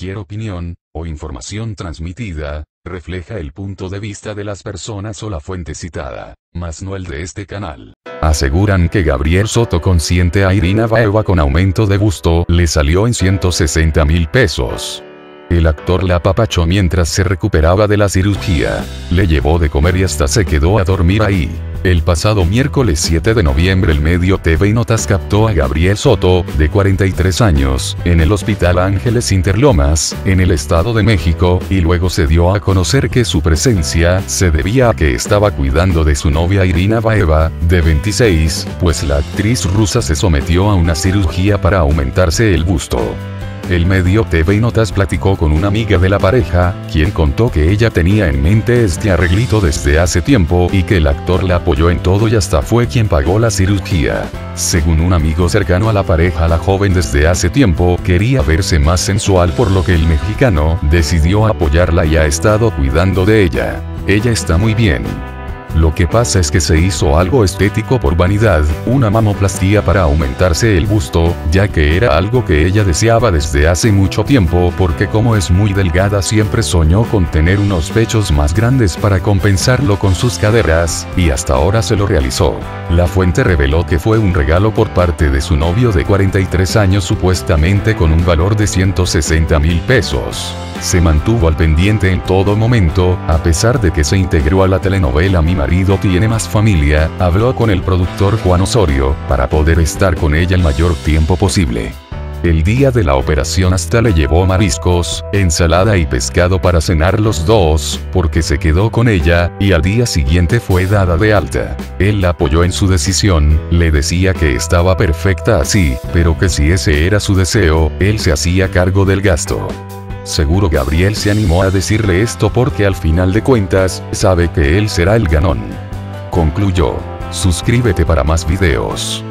cualquier opinión, o información transmitida, refleja el punto de vista de las personas o la fuente citada, mas no el de este canal. Aseguran que Gabriel Soto consiente a Irina Baeva con aumento de busto le salió en 160.000 pesos. El actor la apapachó mientras se recuperaba de la cirugía, le llevó de comer y hasta se quedó a dormir ahí. El pasado miércoles 7 de noviembre el medio TV y Notas captó a Gabriel Soto, de 43 años, en el Hospital Ángeles Interlomas, en el Estado de México, y luego se dio a conocer que su presencia se debía a que estaba cuidando de su novia Irina Baeva, de 26, pues la actriz rusa se sometió a una cirugía para aumentarse el busto. El medio TV y Notas platicó con una amiga de la pareja, quien contó que ella tenía en mente este arreglito desde hace tiempo y que el actor la apoyó en todo y hasta fue quien pagó la cirugía. Según un amigo cercano a la pareja, la joven desde hace tiempo quería verse más sensual, por lo que el mexicano decidió apoyarla y ha estado cuidando de ella. Ella está muy bien. Lo que pasa es que se hizo algo estético por vanidad, una mamoplastía para aumentarse el busto, ya que era algo que ella deseaba desde hace mucho tiempo, porque como es muy delgada siempre soñó con tener unos pechos más grandes para compensarlo con sus caderas, y hasta ahora se lo realizó. La fuente reveló que fue un regalo por parte de su novio de 43 años, supuestamente con un valor de 160.000 pesos. Se mantuvo al pendiente en todo momento, a pesar de que se integró a la telenovela Mi marido tiene más familia, habló con el productor Juan Osorio, para poder estar con ella el mayor tiempo posible. El día de la operación hasta le llevó mariscos, ensalada y pescado para cenar los dos, porque se quedó con ella, y al día siguiente fue dada de alta. Él la apoyó en su decisión, le decía que estaba perfecta así, pero que si ese era su deseo, él se hacía cargo del gasto. Seguro Gabriel se animó a decirle esto porque al final de cuentas, sabe que él será el ganón. Concluyó. Suscríbete para más videos.